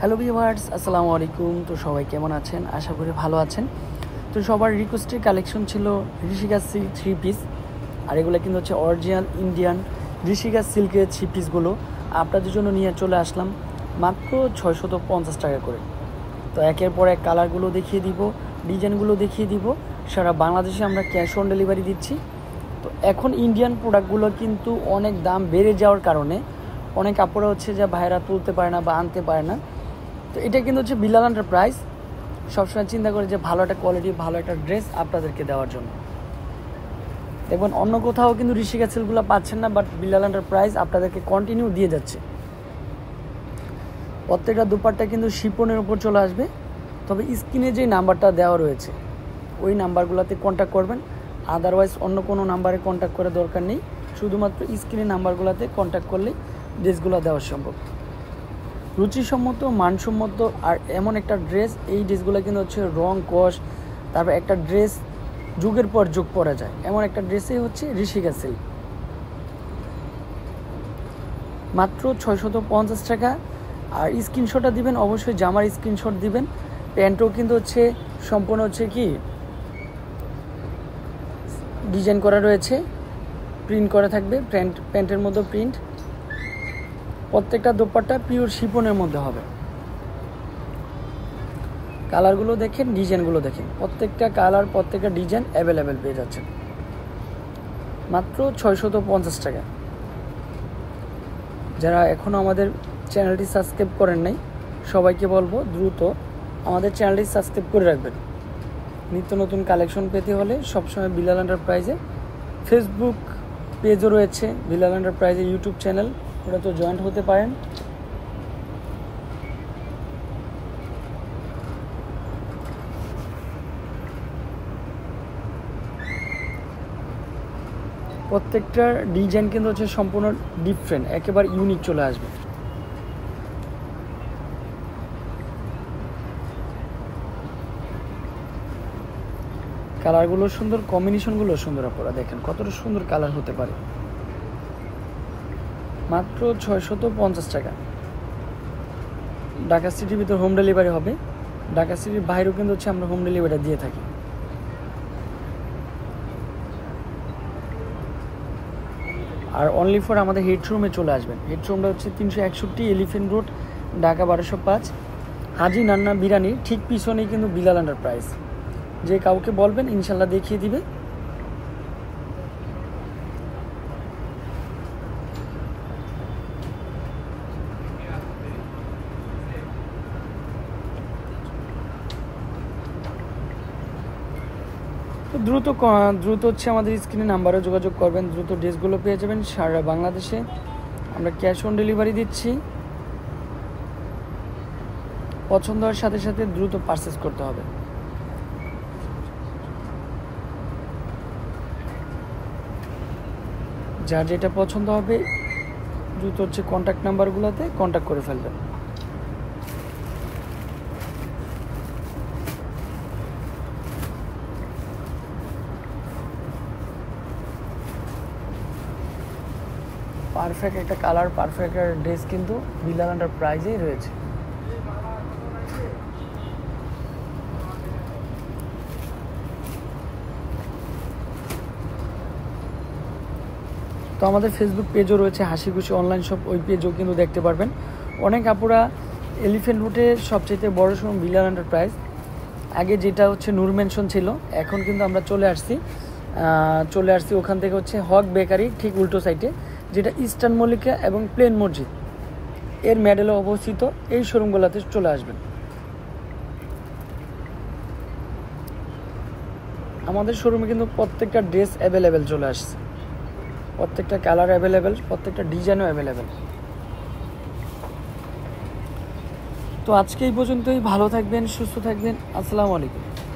Hello viewers, আসসালামু আলাইকুম। তো সবাই কেমন আছেন? আশা করি ভালো আছেন। তো সবার রিকোয়েস্টের কালেকশন ছিল ঋষিকাজ সিল্ক 3 পিস, আর এগুলো কিন্তু হচ্ছে অরিজিনাল ইন্ডিয়ান ঋষিকাজ সিল্কের 3 পিসগুলো আপনাদের জন্য নিয়ে চলে আসলাম মাত্র 650 টাকা করে। তো একের পর এক কালারগুলো দেখিয়ে দিব, ডিজাইনগুলো দেখিয়ে দিব। সারা বাংলাদেশে আমরা ক্যাশ অন ডেলিভারি দিচ্ছি। তো এখন ইন্ডিয়ান প্রোডাক্টগুলো কিন্তু অনেক দাম বেড়ে যাওয়ার কারণে অনেক আপুরা হচ্ছে যে ভাইরা তুলতে পারে না বা আনতে পারে না। তো এটা কিন্তু হচ্ছে বিলাল এন্টারপ্রাইজ সবসময় চিন্তা করে যে ভালো একটা কোয়ালিটি, ভালো একটা ড্রেস আপনাদেরকে দেওয়ার জন্য। দেখবেন অন্য কোথাও কিন্তু ঋষিকাজ সিল্কগুলো পাচ্ছেন না, বাট বিলাল এন্টারপ্রাইজ আপনাদেরকে কন্টিনিউ দিয়ে যাচ্ছে। প্রত্যেকটা দুপাট্টা কিন্তু শিপনের উপর চলে আসবে। তবে স্ক্রিনে যে নাম্বারটা দেওয়া রয়েছে ওই নাম্বারগুলোতে কন্ট্যাক্ট করবেন, আদারওয়াইজ অন্য কোনো নাম্বারে কন্ট্যাক্ট করার দরকার নেই। শুধুমাত্র স্ক্রিনের নাম্বারগুলোতে কন্ট্যাক্ট করলেই ড্রেসগুলো দেওয়া সম্ভব। রুচিসম্মত, মানসম্মত আর এমন একটা ড্রেস, এই ড্রেসগুলো কিন্তু হচ্ছে রং কস, তারপর একটা ড্রেস যুগের পর যুগ পরা যায় এমন একটা ড্রেসই হচ্ছে ঋষিকাজ সিল্ক। মাত্র 650 টাকা। আর স্ক্রিনশটটা দিবেন, অবশ্যই জামার স্ক্রিনশট দিবেন। প্যান্টও কিন্তু হচ্ছে সম্পূর্ণ হচ্ছে কি ডিজাইন করা রয়েছে, প্রিন্ট করা থাকবে, প্যান্টের মধ্যে প্রিন্ট। প্রত্যেকটা দোপাট্টা পিওর শিপনের মধ্যে হবে। কালারগুলো দেখেন, ডিজাইনগুলো দেখেন, প্রত্যেকটা কালার প্রত্যেকটা ডিজাইন অ্যাভেলেবেল পেয়ে যাচ্ছেন মাত্র 650 টাকা। যারা এখনও আমাদের চ্যানেলটি সাবস্ক্রাইব করেন নাই সবাইকে বলবো দ্রুত আমাদের চ্যানেলটি সাবস্ক্রাইব করে রাখবেন। নিত্য নতুন কালেকশন পেতে হলে সবসময় বিলাল এন্টারপ্রাইজে ফেসবুক পেজও রয়েছে, বিলাল এন্টারপ্রাইজের ইউটিউব চ্যানেল, ওটা তো জয়েন্ট হতে পারেন। প্রত্যেকটার ডিজাইন কিন্তু হচ্ছে সম্পূর্ণ ডিফারেন্ট, একেবারে ইউনিক চলে আসবে। কালারগুলো সুন্দর, কম্বিনেশনগুলো সুন্দর। আপনারা দেখেন কতটা সুন্দর কালার হতে পারে। মাত্র 650 টাকা। ঢাকা সিটির ভিতর হোম ডেলিভারি হবে, ঢাকা সিটির বাইরেও কিন্তু হচ্ছে আমরা হোম ডেলিভারিটা দিয়ে থাকি। আর অনলি ফর আমাদের হেডরুমে চলে আসবেন। হেডরুমটা হচ্ছে 361 এলিফেন্ট রোড, ঢাকা 1205, হাজি নান্না বিরিয়ানির ঠিক পিছনেই কিন্তু বিলাল এন্টারপ্রাইজ। যে কাউকে বলবেন ইনশাল্লাহ দেখিয়ে দিবে। তো দ্রুত হচ্ছে আমাদের স্ক্রিনে নাম্বারে যোগাযোগ করবেন, দ্রুত ড্রেসগুলো পেয়ে যাবেন। সারা বাংলাদেশে আমরা ক্যাশ অন ডেলিভারি দিচ্ছি। পছন্দ হওয়ার সাথে সাথে দ্রুত পারচেস করতে হবে। যার যেটা পছন্দ হবে দ্রুত হচ্ছে কন্ট্যাক্ট নাম্বারগুলোতে কন্ট্যাক্ট করে ফেলবেন। পারফেক্ট একটা কালার, পারফেক্ট একটা ড্রেস কিন্তু বিলাল এন্টারপ্রাইজেই রয়েছে। তো আমাদের ফেসবুক পেজও রয়েছে হাসি খুশি অনলাইন শপ, ওই পেজও কিন্তু দেখতে পারবেন। অনেক আপুরা এলিফেন্ট রুটে সবচেয়ে বড় শোরুম বিলাল এন্টারপ্রাইজ, আগে যেটা হচ্ছে নূর মেনশন ছিল, এখন কিন্তু আমরা চলে আসছি ওখান থেকে হচ্ছে হক বেকারি ঠিক উল্টো সাইডে, যেটা ইস্টার্ন মল্লিকা এবং প্লেন মসজিদ এর মেডেলে অবস্থিত। এই শোরুমগুলোতে চলে আসবেন। আমাদের শোরুমে কিন্তু প্রত্যেকটা ড্রেস অ্যাভেলেবেল চলে আসছে, প্রত্যেকটা কালার অ্যাভেলেবেল, প্রত্যেকটা ডিজাইনও অ্যাভেলেবেল। তো আজকে এই পর্যন্তই। ভালো থাকবেন, সুস্থ থাকবেন। আসসালামু আলাইকুম।